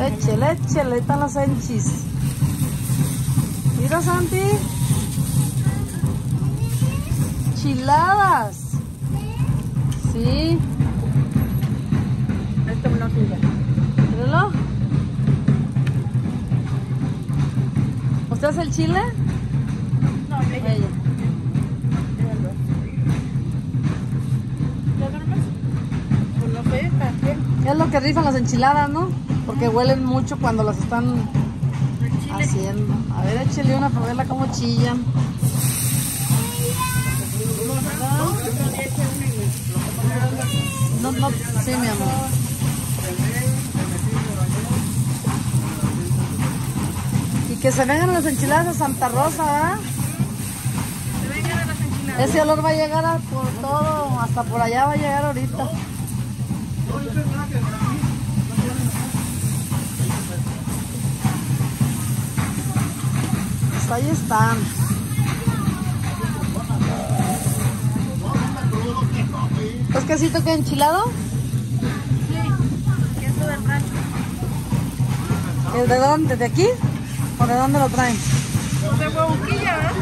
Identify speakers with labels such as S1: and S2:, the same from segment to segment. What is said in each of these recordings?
S1: Échale, échale, están los enchis. Mira, Santi. Chiladas. Sí.
S2: Esto me lo sirve.
S1: Míralo. ¿Usted hace el chile?
S2: No, ella.
S1: Ella.
S2: Pues no sé, está bien.
S1: Es lo que rifan las enchiladas, ¿no? Porque huelen mucho cuando las están haciendo. A ver, échale una para verla cómo chillan. No, sí, mi amor. Y que se vengan las enchiladas de Santa Rosa, ¿verdad?
S2: Se vengan a las enchiladas.
S1: Ese olor va a llegar por todo, hasta por allá va a llegar ahorita. Pues ahí están. ¿Es quesito que enchilado?
S2: Sí, queso del rancho.
S1: ¿El de dónde? ¿De aquí? ¿O de dónde lo traen?
S2: De Huehuquilla, ¿verdad?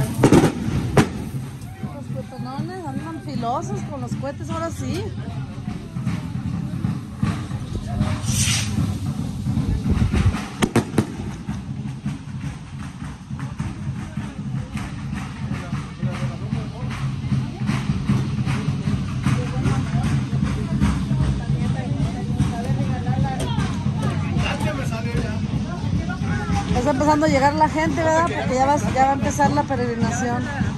S1: Los cuetenones andan filosos con los cohetes, ahora sí. Está empezando a llegar la gente, ¿verdad? Porque ya va a empezar la peregrinación.